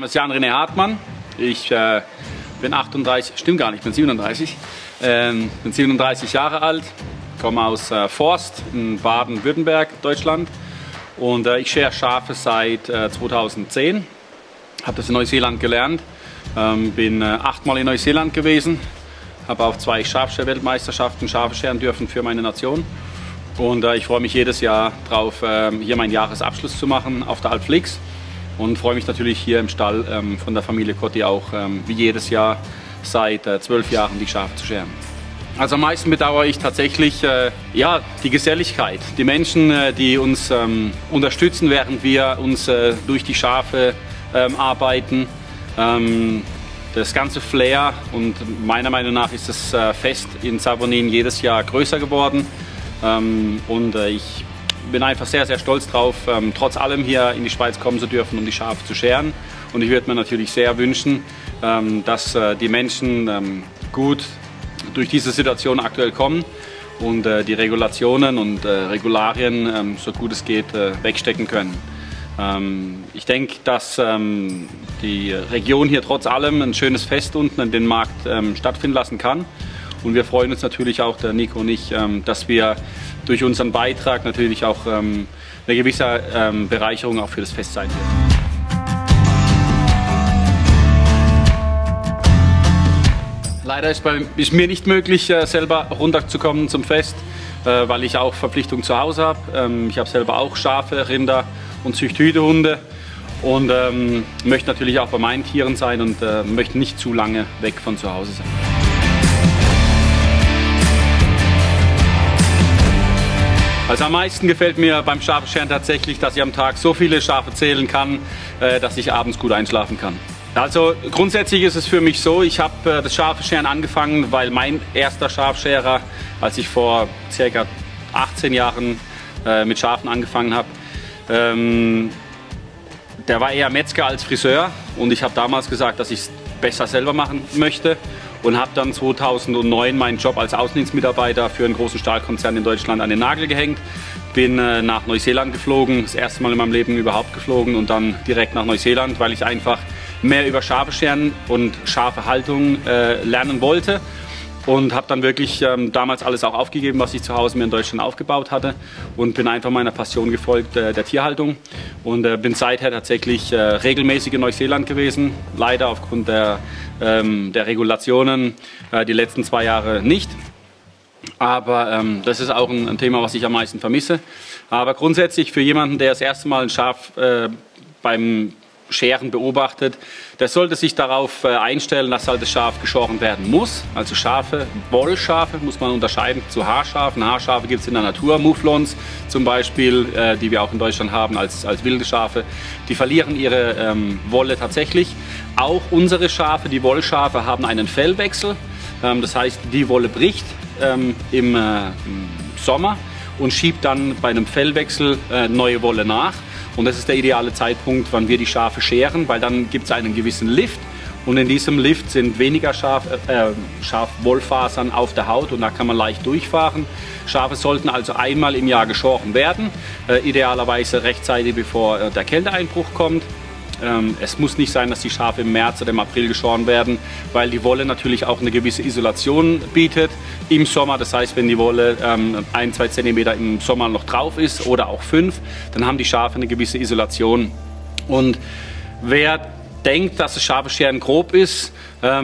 Name ist Jan René Hartmann. Ich bin 38, stimmt gar nicht, ich bin 37. Bin 37 Jahre alt, komme aus Forst in Baden-Württemberg, Deutschland. Und ich schere Schafe seit 2010. Habe das in Neuseeland gelernt. Bin 8-mal in Neuseeland gewesen. Habe auch 2 Schafscher-Weltmeisterschaften Schafe scheren dürfen für meine Nation. Und ich freue mich jedes Jahr darauf, hier meinen Jahresabschluss zu machen auf der Alp Flix. Und freue mich natürlich hier im Stall von der Familie Cotti auch wie jedes Jahr seit 12 Jahren die Schafe zu scheren. Also am meisten bedauere ich tatsächlich ja, die Geselligkeit, die Menschen, die uns unterstützen, während wir uns durch die Schafe arbeiten. Das ganze Flair, und meiner Meinung nach ist das Fest in Savonin jedes Jahr größer geworden. Ich bin einfach sehr, sehr stolz drauf, trotz allem hier in die Schweiz kommen zu dürfen, um die Schafe zu scheren. Und ich würde mir natürlich sehr wünschen, dass die Menschen gut durch diese Situation aktuell kommen und die Regulationen und Regularien, so gut es geht, wegstecken können. Ich denke, dass die Region hier trotz allem ein schönes Fest unten an den Markt stattfinden lassen kann. Und wir freuen uns natürlich auch, der Nico und ich, dass wir durch unseren Beitrag natürlich auch eine gewisse Bereicherung auch für das Fest sein wird. Leider ist mir nicht möglich, selber runterzukommen zum Fest, weil ich auch Verpflichtungen zu Hause habe. Ich habe selber auch Schafe, Rinder und züchte Hütehunde und möchte natürlich auch bei meinen Tieren sein und möchte nicht zu lange weg von zu Hause sein. Also am meisten gefällt mir beim Schafescheren tatsächlich, dass ich am Tag so viele Schafe zählen kann, dass ich abends gut einschlafen kann. Also grundsätzlich ist es für mich so, ich habe das Schafescheren angefangen, weil mein erster Schafscherer, als ich vor ca. 18 Jahren mit Schafen angefangen habe, der war eher Metzger als Friseur, und ich habe damals gesagt, dass ich es besser selber machen möchte, und habe dann 2009 meinen Job als Außendienstmitarbeiter für einen großen Stahlkonzern in Deutschland an den Nagel gehängt. Bin nach Neuseeland geflogen, das erste Mal in meinem Leben überhaupt geflogen, und dann direkt nach Neuseeland, weil ich einfach mehr über Schafe scheren und Schafehaltung lernen wollte. Und habe dann wirklich damals alles auch aufgegeben, was ich zu Hause mir in Deutschland aufgebaut hatte, und bin einfach meiner Passion gefolgt, der Tierhaltung, und bin seither tatsächlich regelmäßig in Neuseeland gewesen. Leider aufgrund der Regulationen die letzten 2 Jahre nicht. Aber das ist auch ein Thema, was ich am meisten vermisse. Aber grundsätzlich für jemanden, der das erste Mal ein Schaf beim Scheren beobachtet, der sollte sich darauf einstellen, dass halt das Schaf geschoren werden muss. Also Schafe, Wollschafe muss man unterscheiden zu Haarschafen. Haarschafe gibt es in der Natur, Mouflons zum Beispiel, die wir auch in Deutschland haben als wilde Schafe. Die verlieren ihre Wolle tatsächlich. Auch unsere Schafe, die Wollschafe, haben einen Fellwechsel. Das heißt, die Wolle bricht im Sommer und schiebt dann bei einem Fellwechsel neue Wolle nach. Und das ist der ideale Zeitpunkt, wann wir die Schafe scheren, weil dann gibt es einen gewissen Lift, und in diesem Lift sind weniger Schafwollfasern auf der Haut, und da kann man leicht durchfahren. Schafe sollten also einmal im Jahr geschoren werden, idealerweise rechtzeitig bevor der Kälteeinbruch kommt. Es muss nicht sein, dass die Schafe im März oder im April geschoren werden, weil die Wolle natürlich auch eine gewisse Isolation bietet im Sommer. Das heißt, wenn die Wolle 1-2 cm im Sommer noch drauf ist oder auch 5, dann haben die Schafe eine gewisse Isolation. Und wer denkt, dass das Schafescheren grob ist,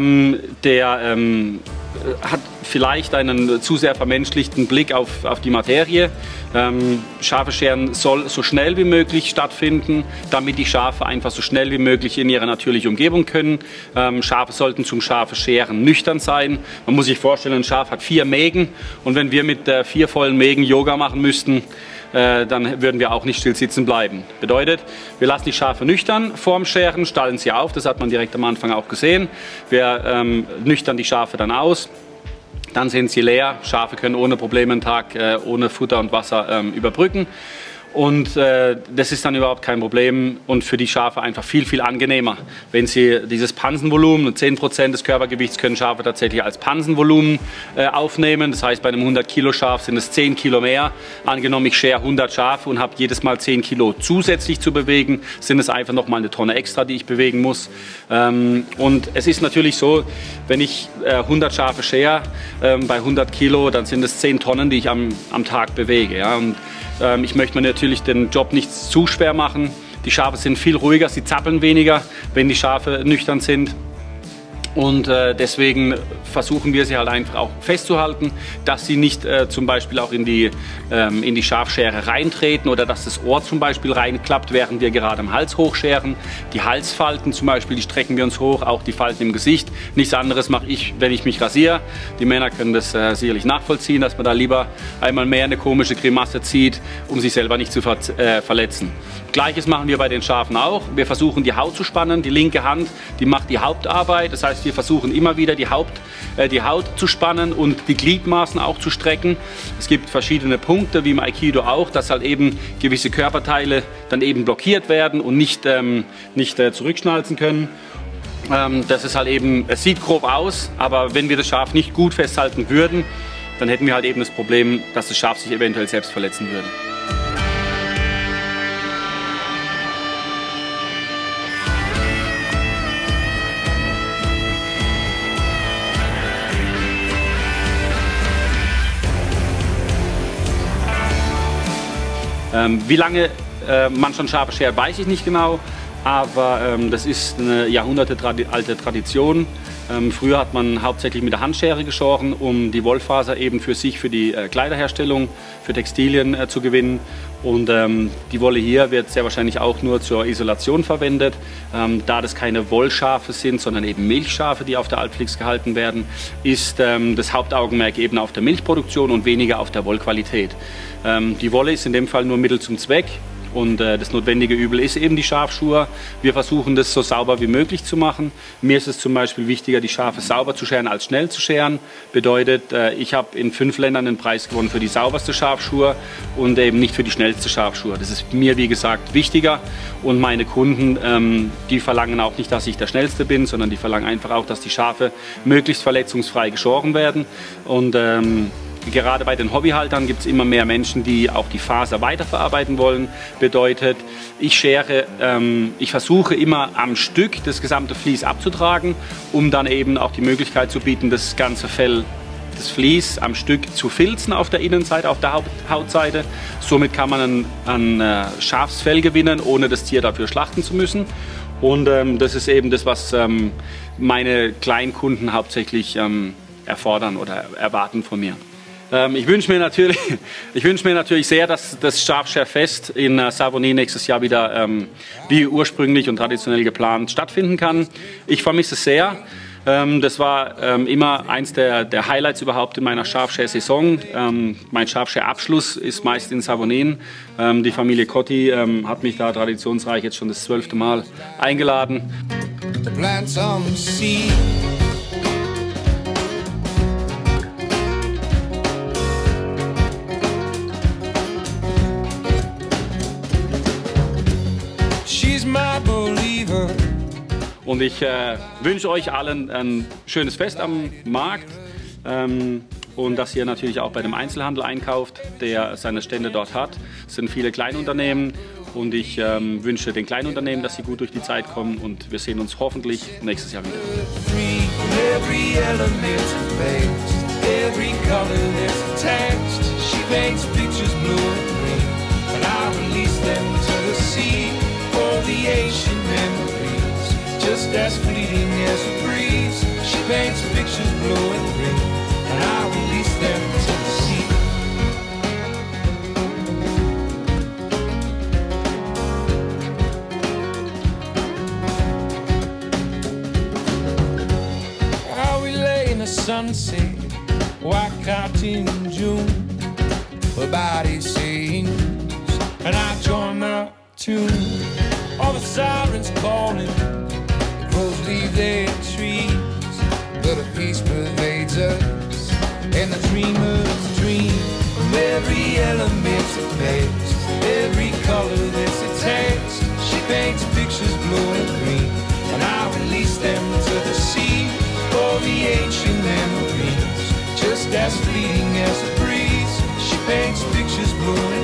der hat vielleicht einen zu sehr vermenschlichten Blick auf die Materie. Schafescheren soll so schnell wie möglich stattfinden, damit die Schafe einfach so schnell wie möglich in ihre natürliche Umgebung können. Schafe sollten zum Schafescheren nüchtern sein. Man muss sich vorstellen, ein Schaf hat 4 Mägen, und wenn wir mit 4 vollen Mägen Yoga machen müssten, dann würden wir auch nicht still sitzen bleiben. Bedeutet, wir lassen die Schafe nüchtern vorm Scheren, stallen sie auf, das hat man direkt am Anfang auch gesehen. Wir nüchtern die Schafe dann aus, dann sind sie leer. Schafe können ohne Probleme einen Tag ohne Futter und Wasser überbrücken. Und das ist dann überhaupt kein Problem und für die Schafe einfach viel, viel angenehmer. Wenn sie dieses Pansenvolumen, und 10% des Körpergewichts können Schafe tatsächlich als Pansenvolumen aufnehmen. Das heißt, bei einem 100 Kilo Schaf sind es 10 Kilo mehr. Angenommen, ich schere 100 Schafe und habe jedes Mal 10 Kilo zusätzlich zu bewegen, sind es einfach nochmal eine Tonne extra, die ich bewegen muss. Und es ist natürlich so, wenn ich 100 Schafe schere, bei 100 Kilo, dann sind es 10 Tonnen, die ich am Tag bewege. Ja? Und ich möchte mir natürlich den Job nicht zu schwer machen. Die Schafe sind viel ruhiger, sie zappeln weniger, wenn die Schafe nüchtern sind. Und deswegen versuchen wir sie halt einfach auch festzuhalten, dass sie nicht zum Beispiel auch in die Schafschere reintreten oder dass das Ohr zum Beispiel reinklappt, während wir gerade am Hals hochscheren. Die Halsfalten zum Beispiel, die strecken wir uns hoch, auch die Falten im Gesicht. Nichts anderes mache ich, wenn ich mich rasiere. Die Männer können das sicherlich nachvollziehen, dass man da lieber einmal mehr eine komische Grimasse zieht, um sich selber nicht zu verletzen. Gleiches machen wir bei den Schafen auch. Wir versuchen die Haut zu spannen. Die linke Hand, die macht die Hauptarbeit. Das heißt, wir versuchen immer wieder die Haut zu spannen und die Gliedmaßen auch zu strecken. Es gibt verschiedene Punkte, wie im Aikido auch, dass halt eben gewisse Körperteile dann eben blockiert werden und nicht zurückschnalzen können. Das ist halt eben, es sieht grob aus, aber wenn wir das Schaf nicht gut festhalten würden, dann hätten wir halt eben das Problem, dass das Schaf sich eventuell selbst verletzen würde. Wie lange man schon Schafe schert, weiß ich nicht genau, aber das ist eine jahrhundertealte Tradition. Früher hat man hauptsächlich mit der Handschere geschoren, um die Wollfaser eben für die Kleiderherstellung, für Textilien zu gewinnen. Und die Wolle hier wird sehr wahrscheinlich auch nur zur Isolation verwendet. Da das keine Wollschafe sind, sondern eben Milchschafe, die auf der Alpflix gehalten werden, ist das Hauptaugenmerk eben auf der Milchproduktion und weniger auf der Wollqualität. Die Wolle ist in dem Fall nur Mittel zum Zweck. Und das notwendige Übel ist eben die Schafschur. Wir versuchen das so sauber wie möglich zu machen. Mir ist es zum Beispiel wichtiger, die Schafe sauber zu scheren, als schnell zu scheren. Bedeutet, ich habe in 5 Ländern den Preis gewonnen für die sauberste Schafschur und eben nicht für die schnellste Schafschur. Das ist mir, wie gesagt, wichtiger. Und meine Kunden, die verlangen auch nicht, dass ich der Schnellste bin, sondern die verlangen einfach auch, dass die Schafe möglichst verletzungsfrei geschoren werden. Und gerade bei den Hobbyhaltern gibt es immer mehr Menschen, die auch die Faser weiterverarbeiten wollen. Bedeutet, ich versuche immer am Stück das gesamte Vlies abzutragen, um dann eben auch die Möglichkeit zu bieten, das ganze Fell, das Vlies am Stück zu filzen auf der Innenseite, auf der Hautseite. Somit kann man ein Schafsfell gewinnen, ohne das Tier dafür schlachten zu müssen. Und das ist eben das, was meine Kleinkunden hauptsächlich erfordern oder erwarten von mir. Ich wünsche mir natürlich sehr, dass das Schafscherfest in Savognin nächstes Jahr wieder wie ursprünglich und traditionell geplant stattfinden kann. Ich vermisse es sehr. Das war immer eins der Highlights überhaupt in meiner Schafscher-Saison. Mein Schafscher-Abschluss ist meist in Savognin. Die Familie Cotti hat mich da traditionsreich jetzt schon das 12. Mal eingeladen. Und ich wünsche euch allen ein schönes Fest am Markt und dass ihr natürlich auch bei dem Einzelhandel einkauft, der seine Stände dort hat. Es sind viele Kleinunternehmen und ich wünsche den Kleinunternehmen, dass sie gut durch die Zeit kommen und wir sehen uns hoffentlich nächstes Jahr wieder. Just as fleeting as a breeze, she paints pictures blue and green, and I release them to the sea. How we lay in the sunset, white cotton in June, her body sings, and I join the tune. All the sirens calling, crows leave their trees, but a peace pervades us, and the dreamers dream of every element of past. Every color that's a text, she paints pictures blue and green, and I release them to the sea for the ancient memories. Just as fleeting as a breeze, she paints pictures blue and